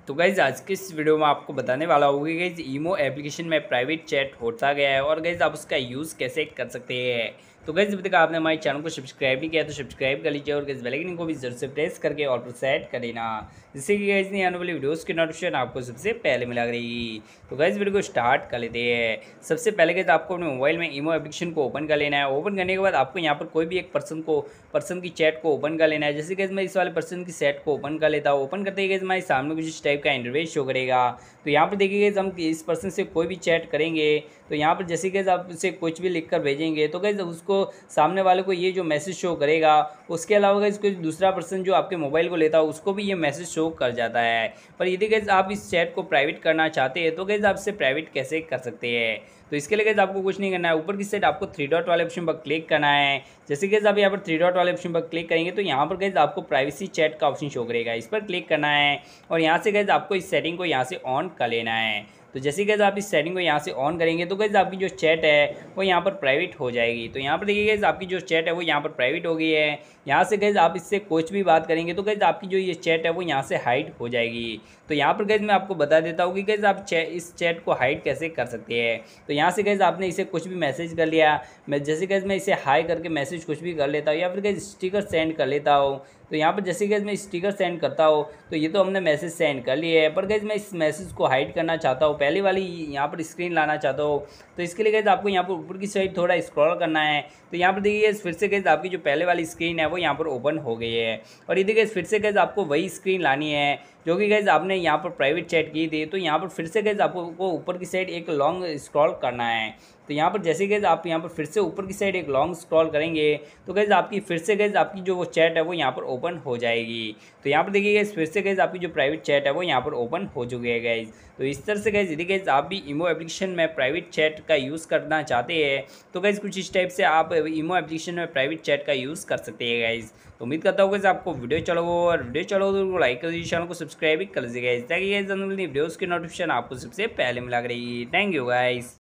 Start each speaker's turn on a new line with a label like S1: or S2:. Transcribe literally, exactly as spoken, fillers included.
S1: तो गाइज़ आज के इस वीडियो में आपको बताने वाला हूँ कि गाइज़ ईमो एप्लीकेशन में प्राइवेट चैट होता गया है और गाइज़ आप उसका यूज़ कैसे कर सकते हैं। तो गाइज़ अभी तक आपने हमारे चैनल को सब्सक्राइब नहीं किया तो सब्सक्राइब कर लीजिए और गाइज़ बेल आइकन को भी जरूर से प्रेस करके ऑल पर सेट कर लेना, जिससे कि गाइज़ नहीं आने वाली वीडियोस की नोटिफिकेशन आपको सबसे पहले मिला करेगी। तो गाइज़ वीडियो को स्टार्ट कर लेते हैं। सबसे पहले गाइज़ आपको अपने मोबाइल में ईमो एप्लीकेशन को ओपन कर लेना है। ओपन करने के बाद आपको यहाँ पर कोई भी एक पर्सन को पर्सन की चैट को ओपन कर लेना है। जैसे गाइज़ मैं इस वाले पर्सन की चैट को ओपन कर लेता हूँ। ओपन करते ही गाइज़ हमारे सामने कुछ इस टाइप का इंटरफेस शो करेगा। तो यहाँ पर देखिए गाइज़ हम इस पर्सन से कोई भी चैट करेंगे तो यहाँ पर जैसे गाइज़ आप उसे कुछ भी लिख कर भेजेंगे तो गाइज़ उसको सामने वाले को ये जो मैसेज शो करेगा। उसके अलावा गाइज़ कोई दूसरा पर्सन जो आपके मोबाइल को लेता है उसको भी ये मैसेज शो कर जाता है। पर यदि गाइज़ आप इस चैट को प्राइवेट करना चाहते हैं तो गाइज़ आप इसे प्राइवेट कैसे कर सकते हैं। तो इसके लिए गाइज़ आपको कुछ नहीं करना है। ऊपर की साइड आपको थ्री डॉट वाले ऑप्शन पर क्लिक करना है। जैसे गाइज़ आप यहाँ पर थ्री डॉट वाले ऑप्शन पर क्लिक करेंगे तो यहाँ पर गाइज़ आपको प्राइवेसी चैट का ऑप्शन शो करेगा। इस पर क्लिक करना है और यहाँ से गाइज़ आपको इस सेटिंग को यहाँ से ऑन कर लेना है। तो जैसे गाइज़ आप इस सेटिंग को यहाँ से ऑन करेंगे तो गाइज़ आपकी जो चैट है वो यहाँ पर प्राइवेट हो जाएगी। तो यहाँ पर देखिए गाइज़ आपकी जो चैट है वो यहाँ पर प्राइवेट हो गई है। यहाँ से गाइज़ आप इससे कुछ भी बात करेंगे तो गाइज़ आपकी जो ये चैट है वो यहाँ से हाइड हो जाएगी। तो यहाँ पर गाइज़ मैं आपको बता देता हूँ कि गाइज़ आप इस चैट को हाइड कैसे कर सकते हैं। तो यहाँ से गाइज़ आपने इसे कुछ भी मैसेज कर लिया, मैं जैसे गाइज़ मैं इसे हाई करके मैसेज कुछ भी कर लेता हूँ या फिर गाइज़ स्टिकर सेंड कर लेता हूँ। तो यहाँ पर जैसे गाइज़ मैं स्टिकर सेंड करता हूँ तो ये तो हमने मैसेज सेंड कर लिए है, पर गाइज़ मैं इस मैसेज को हाइड करना चाहता हूँ, पहले वाली यहाँ पर स्क्रीन लाना चाहता हूँ। तो इसके लिए गाइज़ आपको यहाँ पर ऊपर की साइड थोड़ा स्क्रॉल करना है। तो यहाँ पर देखिए फिर से गाइज़ आपकी जो पहले वाली स्क्रीन है वो यहाँ पर ओपन हो गई है और ये देखिए फिर से गाइज़ आपको वही स्क्रीन लानी है जो कि गाइज़ आपने यहाँ पर प्राइवेट चैट की थी। तो यहाँ पर फिर से गाइज़ आपको ऊपर की साइड एक लॉन्ग स्क्रॉल करना है। तो यहाँ पर जैसे गाइज़ आप यहाँ पर फिर से ऊपर की साइड एक लॉन्ग स्क्रॉल करेंगे तो गाइज़ आपकी फिर से गाइज़ आपकी जो वो चैट है वो यहाँ पर ओपन हो जाएगी। तो यहाँ पर देखिए गाइज़ फिर से गाइज़ आपकी जो प्राइवेट चैट है वो यहाँ पर ओपन हो चुकी है गाइज़। तो इस तरह से गाइज़ यदि गाइज़ आप भी ईमो एप्लीकेशन में प्राइवेट चैट का यूज़ करना चाहते हैं तो गाइज़ कुछ इस टाइप से आप ईमो एप्लीकेशन में प्राइवेट चैट का यूज़ कर सकते हैं गाइज़। तो उम्मीद करता हूँ गाइज़ आपको वीडियो चलो और वीडियो चलो तो लाइक कर दीजिए, चैनल को सब्सक्राइब भी कर लीजिए गाइज़, ताकि गाइज़ वीडियोज़ की नोटिफिकेशन आपको सबसे पहले मिला करेगी। Thank you guys.